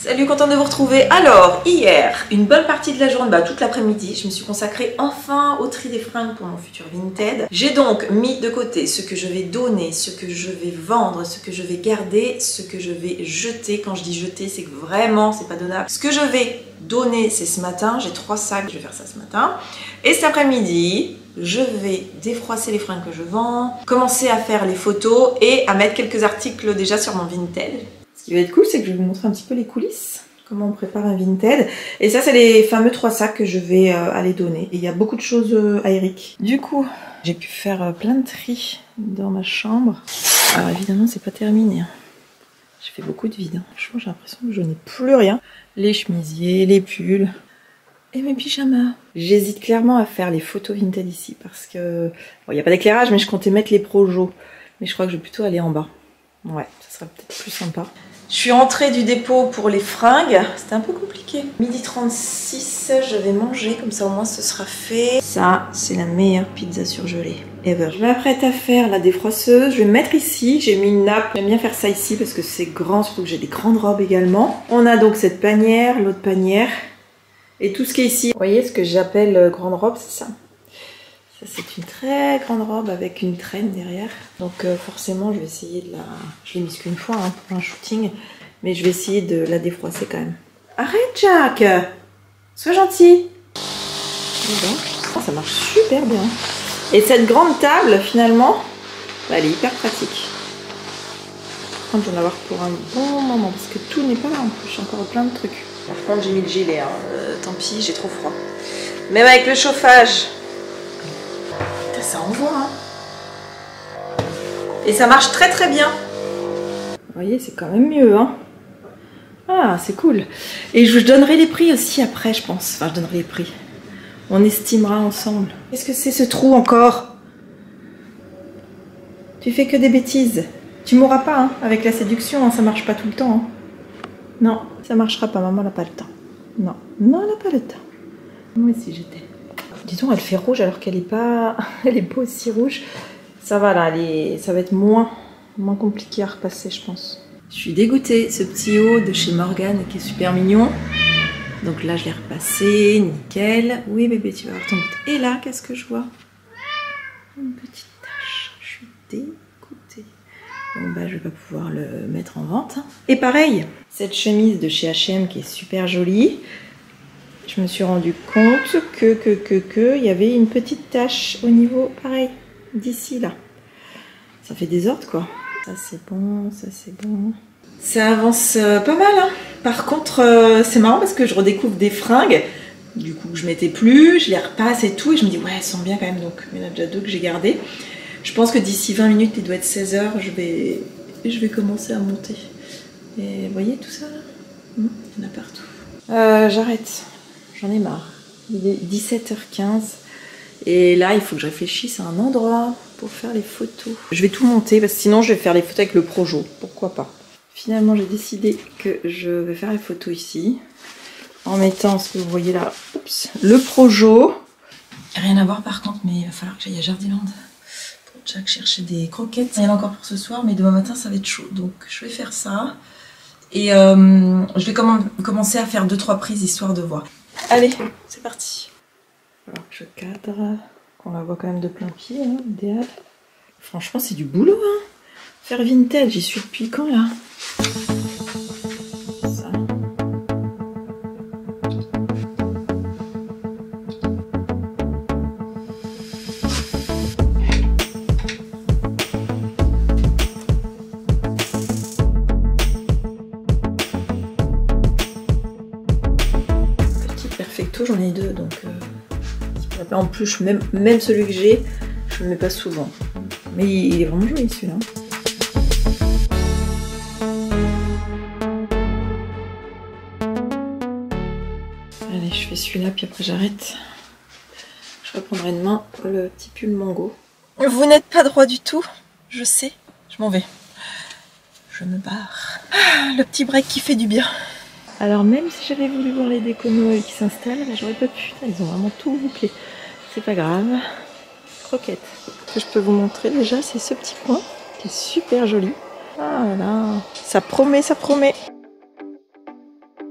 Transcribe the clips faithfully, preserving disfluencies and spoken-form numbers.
Salut, contente de vous retrouver. Alors, hier, une bonne partie de la journée, bah, toute l'après-midi, je me suis consacrée enfin au tri des fringues pour mon futur Vinted. J'ai donc mis de côté ce que je vais donner, ce que je vais vendre, ce que je vais garder, ce que je vais jeter. Quand je dis jeter, c'est que vraiment, c'est pas donnable. Ce que je vais donner, c'est ce matin. J'ai trois sacs, je vais faire ça ce matin. Et cet après-midi, je vais défroisser les fringues que je vends, commencer à faire les photos et à mettre quelques articles déjà sur mon Vinted. Ce qui va être cool, c'est que je vais vous montrer un petit peu les coulisses, comment on prépare un Vinted. Et ça, c'est les fameux trois sacs que je vais euh, aller donner. Et il y a beaucoup de choses euh, à Eric. Du coup, j'ai pu faire euh, plein de tri dans ma chambre. Alors évidemment, c'est pas terminé. Hein. J'ai fait beaucoup de vide. Hein. Franchement, j'ai l'impression que je n'ai plus rien. Les chemisiers, les pulls et mes pyjamas. J'hésite clairement à faire les photos Vinted ici parce que... Bon, il n'y a pas d'éclairage, mais je comptais mettre les projos. Mais je crois que je vais plutôt aller en bas. Ouais, ça sera peut-être plus sympa. Je suis rentrée du dépôt pour les fringues, c'était un peu compliqué. midi trente-six, je vais manger, comme ça au moins ce sera fait. Ça, c'est la meilleure pizza surgelée ever. Je m'apprête à faire la défroisseuse, je vais me mettre ici, j'ai mis une nappe. J'aime bien faire ça ici parce que c'est grand, surtout que j'ai des grandes robes également. On a donc cette panière, l'autre panière, et tout ce qui est ici. Vous voyez ce que j'appelle grande robe, c'est ça. Ça, c'est une très grande robe avec une traîne derrière. Donc euh, forcément, je vais essayer de la... Je l'ai mise qu'une fois hein, pour un shooting. Mais je vais essayer de la défroisser quand même. Arrête, Jack! Sois gentil! Oh, ça marche super bien. Et cette grande table, finalement, bah, elle est hyper pratique. Je vais en avoir pour un bon moment. Parce que tout n'est pas là en plus. J'ai encore plein de trucs. Par contre, j'ai mis le gilet. Hein. Euh, tant pis, j'ai trop froid. Même avec le chauffage... Ça envoie hein. Et ça marche très très bien. Vous voyez, c'est quand même mieux hein. Ah, c'est cool. Et je vous donnerai les prix aussi après, je pense. Enfin, je donnerai les prix. On estimera ensemble. Qu'est-ce que c'est ce trou encore? Tu fais que des bêtises. Tu mourras pas hein, avec la séduction, hein, ça marche pas tout le temps. Hein. Non, ça marchera pas, maman n'a pas le temps. Non, non, elle n'a pas le temps. Moi aussi j'étais. Disons, elle fait rouge alors qu'elle est pas, elle est pas aussi rouge. Ça va là, elle est... ça va être moins, moins compliqué à repasser, je pense. Je suis dégoûtée, ce petit haut de chez Morgane qui est super mignon. Donc là, je l'ai repassé, nickel. Oui, bébé, tu vas avoir ton but. Et là, qu'est-ce que je vois? Une petite tache. Je suis dégoûtée. Bon bah, je vais pas pouvoir le mettre en vente. Et pareil, cette chemise de chez H et M qui est super jolie. Je me suis rendu compte que, que, que, que, il y avait une petite tache au niveau, pareil, d'ici, là. Ça fait des ordres, quoi. Ça, c'est bon, ça, c'est bon. Ça avance euh, pas mal, hein. Par contre, euh, c'est marrant parce que je redécouvre des fringues, du coup, que je mettais plus, je les repasse et tout, et je me dis, ouais, elles sont bien quand même, donc il y en a déjà deux que j'ai gardées. Je pense que d'ici vingt minutes, il doit être seize heures, je vais, je vais commencer à monter. Et vous voyez tout ça, là? Il y en a partout. Euh, j'arrête. J'en ai marre. Il est dix-sept heures quinze. Et là, il faut que je réfléchisse à un endroit pour faire les photos. Je vais tout monter parce que sinon, je vais faire les photos avec le Projo. Pourquoi pas? Finalement, j'ai décidé que je vais faire les photos ici. En mettant ce que vous voyez là. Oups, le Projo. Rien à voir par contre, mais il va falloir que j'aille à Jardiland pour Jack chercher des croquettes. Il y en a encore pour ce soir, mais demain matin, ça va être chaud. Donc, je vais faire ça. Et euh, je vais comm commencer à faire deux trois prises histoire de voir. Allez, c'est parti. Alors je cadre, qu'on la voit quand même de plein pied, hein, idéal. Franchement, c'est du boulot, hein. Faire Vinted, j'y suis depuis quand là? Ça. Perfecto, j'en ai deux, donc euh, en plus, même, même celui que j'ai, je ne le mets pas souvent. Mais il est vraiment joli celui-là. Allez, je fais celui-là, puis après j'arrête. Je reprendrai demain le petit pull Mango. Vous n'êtes pas droit du tout, je sais, je m'en vais. Je me barre. Ah, le petit break qui fait du bien. Alors même si j'avais voulu voir les décos Noël qui s'installent, j'aurais pas pu. Ils ont vraiment tout bouclé. C'est pas grave. Croquette. Ce que je peux vous montrer déjà, c'est ce petit coin qui est super joli. Ah là, ça promet, ça promet.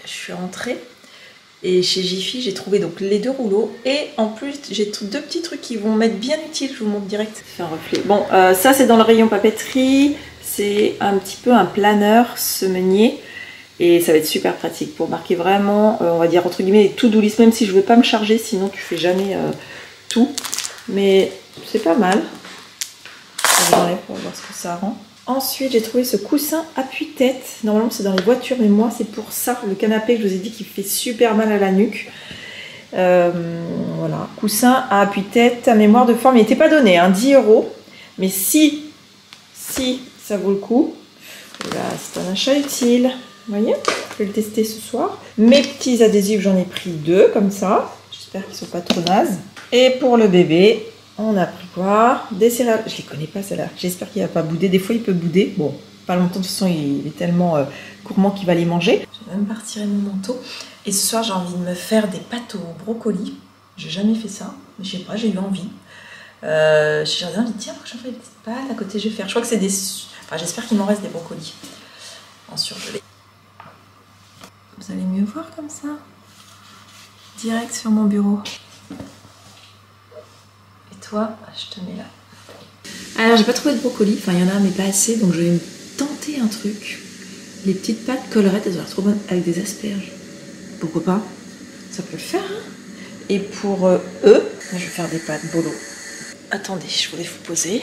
je suis rentrée et chez Jiffy j'ai trouvé donc les deux rouleaux et en plus j'ai deux petits trucs qui vont m'être bien utiles, je vous montre direct. Ça fait un reflet. Bon, euh, ça c'est dans le rayon papeterie, c'est un petit peu un planeur semenier et ça va être super pratique pour marquer vraiment, euh, on va dire entre guillemets, les to-do list, même si je veux pas me charger, sinon tu fais jamais euh, tout. Mais c'est pas mal. J'enlève pour voir ce que ça rend. Ensuite, j'ai trouvé ce coussin appuie-tête. Normalement, c'est dans les voitures, mais moi, c'est pour ça. Le canapé que je vous ai dit qui fait super mal à la nuque. Euh, voilà, coussin à appuie-tête, à mémoire de forme. Il n'était pas donné, hein, dix euros. Mais si, si, ça vaut le coup. C'est un achat utile. Vous voyez, je vais le tester ce soir. Mes petits adhésifs, j'en ai pris deux, comme ça. J'espère qu'ils ne sont pas trop nazes. Et pour le bébé, on a pris quoi? Des céréales. Je les connais pas celle-là. J'espère qu'il va pas bouder. Des fois il peut bouder. Bon, pas longtemps. De toute façon, il est tellement euh, gourmand qu'il va les manger. Je vais même pas retirer mon manteau. Et ce soir, j'ai envie de me faire des pâtes au brocoli. J'ai jamais fait ça. Mais je sais pas, j'ai eu envie. Euh, j'ai envie de dire, j'en fais des petites pâtes. À côté, je vais faire. Je crois que c'est des. Enfin, j'espère qu'il m'en reste des brocolis en surgelé. Vous allez mieux voir comme ça. Direct sur mon bureau. Toi, je te mets là. Alors, j'ai pas trouvé de brocoli. Enfin, il y en a, mais pas assez. Donc, je vais me tenter un truc. Les petites pâtes collerettes, elles ont l'air trop bonnes avec des asperges. Pourquoi pas? Ça peut le faire, hein. Et pour euh, eux, je vais faire des pâtes bolo. Attendez, je voulais vous poser.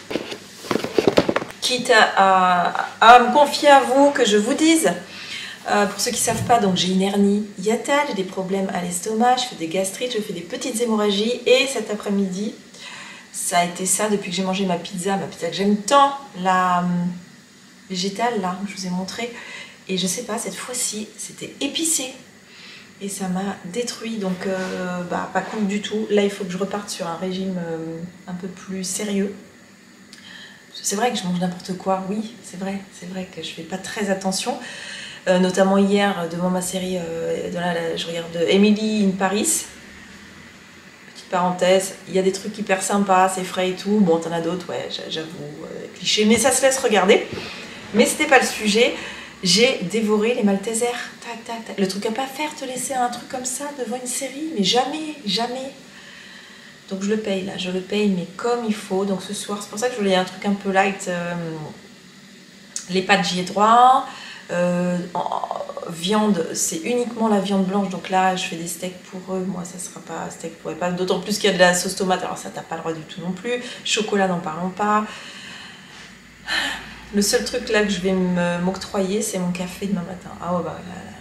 Quitte à, à, à me confier à vous, que je vous dise. Euh, pour ceux qui ne savent pas, donc j'ai une hernie hiatale, j'ai des problèmes à l'estomac, je fais des gastrites, je fais des petites hémorragies. Et cet après-midi, ça a été ça depuis que j'ai mangé ma pizza, ma pizza que j'aime tant, la hum, végétale là, je vous ai montré. Et je sais pas, cette fois-ci, c'était épicé. Et ça m'a détruit, donc euh, bah, pas cool du tout. Là, il faut que je reparte sur un régime euh, un peu plus sérieux. C'est vrai que je mange n'importe quoi, oui, c'est vrai, c'est vrai que je fais pas très attention. Euh, notamment hier, devant ma série, euh, de la, la, je regarde Emily in Paris. Petite parenthèse, il y a des trucs hyper sympas, c'est frais et tout. Bon, t'en as d'autres, ouais, j'avoue, euh, cliché, mais ça se laisse regarder. Mais c'était pas le sujet. J'ai dévoré les Maltesers. Tac, tac, tac. Le truc à pas faire, te laisser un truc comme ça devant une série, mais jamais, jamais. Donc je le paye là, je le paye, mais comme il faut. Donc ce soir, c'est pour ça que je voulais un truc un peu light. Euh, les pâtes, j'y ai droit. Euh, en, viande, c'est uniquement la viande blanche, donc là je fais des steaks pour eux, moi ça sera pas steak pour eux, pas, d'autant plus qu'il y a de la sauce tomate, alors ça t'as pas le droit du tout non plus. Chocolat, n'en parlons pas. Le seul truc là que je vais m'octroyer, c'est mon café demain matin. Ah ouais, bah là, là,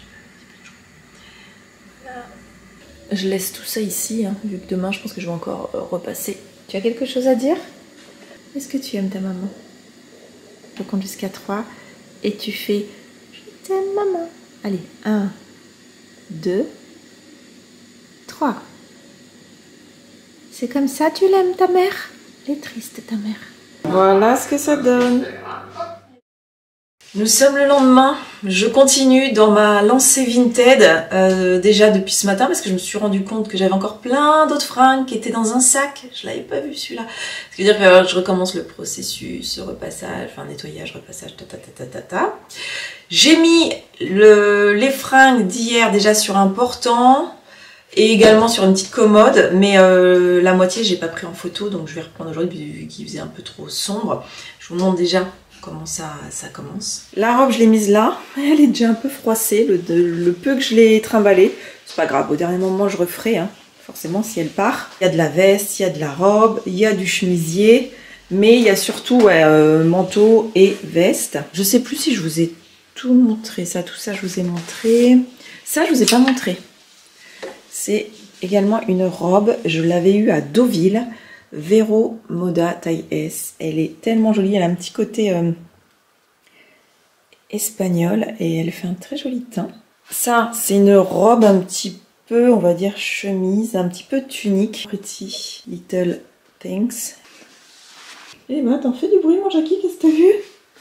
là, là. Je laisse tout ça ici, hein, vu que demain je pense que je vais encore euh, repasser. Tu as quelque chose à dire? Est-ce que tu aimes ta maman? Je compte jusqu'à trois. Et tu fais « Je t'aime maman ». Allez, un, deux, trois. C'est comme ça tu l'aimes ta mère? Elle est triste ta mère. Voilà ce que ça donne. Nous sommes le lendemain. Je continue dans ma lancée Vinted, euh, déjà depuis ce matin, parce que je me suis rendu compte que j'avais encore plein d'autres fringues qui étaient dans un sac. Je l'avais pas vu celui-là. Ce qui veut dire que je recommence le processus, ce repassage, enfin nettoyage, repassage, ta ta ta ta ta ta. J'ai mis le, les fringues d'hier déjà sur un portant et également sur une petite commode, mais euh, la moitié j'ai pas pris en photo, donc je vais reprendre aujourd'hui vu qu'il faisait un peu trop sombre. Je vous montre déjà comment ça, ça commence. La robe, je l'ai mise là. Elle est déjà un peu froissée, le, de, le peu que je l'ai trimballée. C'est pas grave, au dernier moment, je referai, hein, forcément, si elle part. Il y a de la veste, il y a de la robe, il y a du chemisier, mais il y a surtout ouais, euh, manteau et veste. Je sais plus si je vous ai tout montré. Ça, tout ça, je vous ai montré. Ça, je vous ai pas montré. C'est également une robe. Je l'avais eue à Deauville. Vero Moda taille S. Elle est tellement jolie, elle a un petit côté euh, espagnol et elle fait un très joli teint. Ça, c'est une robe un petit peu, on va dire chemise, un petit peu tunique. Pretty Little Things. Eh ben, t'en fais du bruit, mon Jackie, qu'est-ce que t'as vu?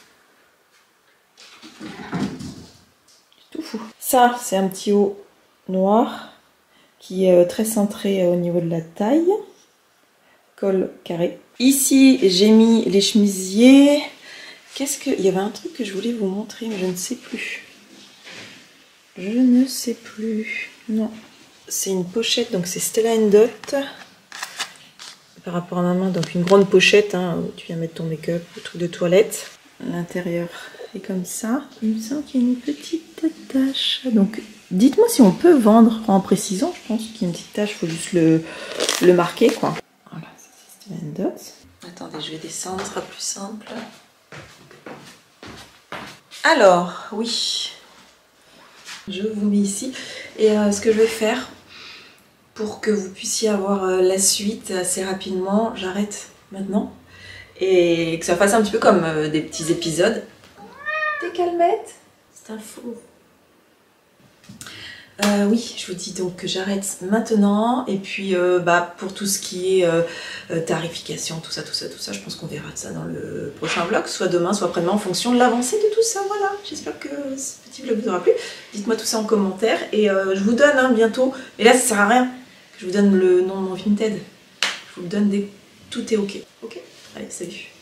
Tout fou. Ça, c'est un petit haut noir qui est très centré au niveau de la taille. Col carré. Ici, j'ai mis les chemisiers. Qu'est-ce que... Il y avait un truc que je voulais vous montrer, mais je ne sais plus. Je ne sais plus. Non. C'est une pochette, donc c'est Stella Dot. Par rapport à maman, donc une grande pochette, hein, où tu viens mettre ton make-up, le truc de toilette. L'intérieur est comme ça. Il me semble qu'il y a une petite tache. Donc dites-moi si on peut vendre en précisant. Je pense qu'il y a une petite tache, il faut juste le, le marquer, quoi. Voilà, ça c'est Stella Dot. Attendez, je vais descendre, ce sera plus simple. Alors, oui. Je vous mets ici. Et euh, ce que je vais faire, pour que vous puissiez avoir euh, la suite assez rapidement, j'arrête maintenant. Et que ça fasse un petit peu comme euh, des petits épisodes. Des calmettes. C'est un fou. Euh, oui, je vous dis donc que j'arrête maintenant. Et puis euh, bah, pour tout ce qui est euh, tarification, tout ça, tout ça, tout ça, je pense qu'on verra ça dans le prochain vlog, soit demain, soit après-demain, en fonction de l'avancée de tout ça. Voilà, j'espère que ce petit vlog vous aura plu. Dites-moi tout ça en commentaire. Et euh, je vous donne hein, bientôt, et là ça sert à rien que je vous donne le nom de mon Vinted. Je vous le donne dès que tout est ok. Ok, allez, salut.